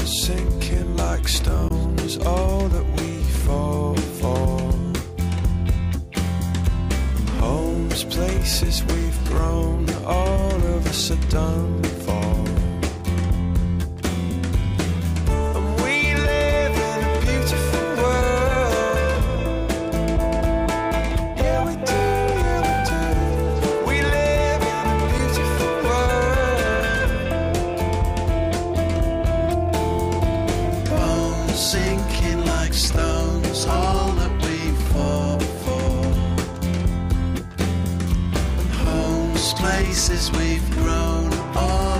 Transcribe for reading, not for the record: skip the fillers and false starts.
sinking like stones, all that we fall for. Homes, places we've grown, all of us are done for. And we live in a beautiful world. Yeah, we do, yeah, we do. We live in a beautiful world. Bones sinking like stones, all that we fall for. And homes, places we've grown, all